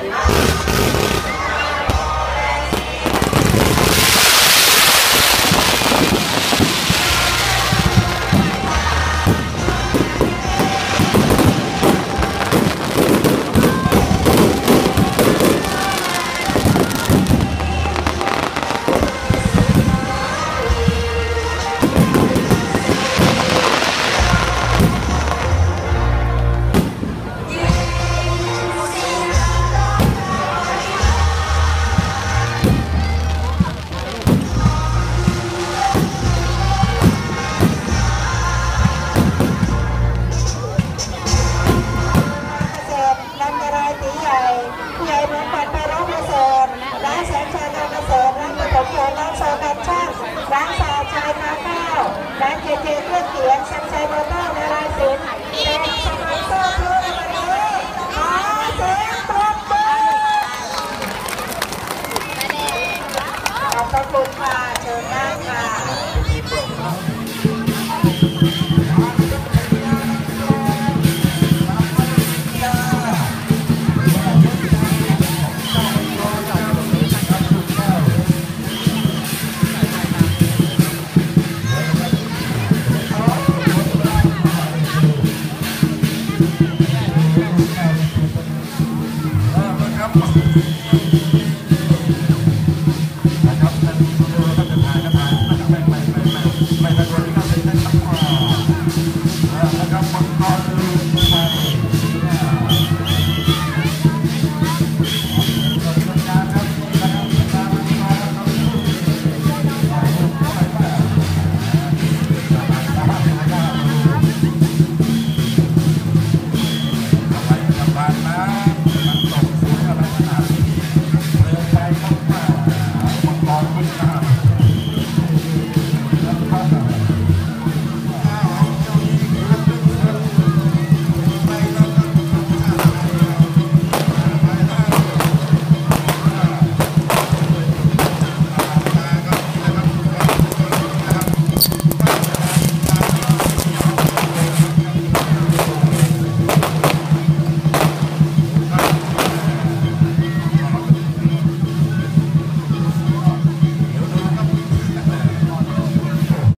ร้านชาชายค้าข้าวร้านเคเคเครื่องเขียนชันชัยโมโต้นาราศิลป์เป็นสปอนเซอร์เพื่อวันนี้ขอเสียงปรบมือขอบคุณค่ะเชิญนั่งค่ะ Bye.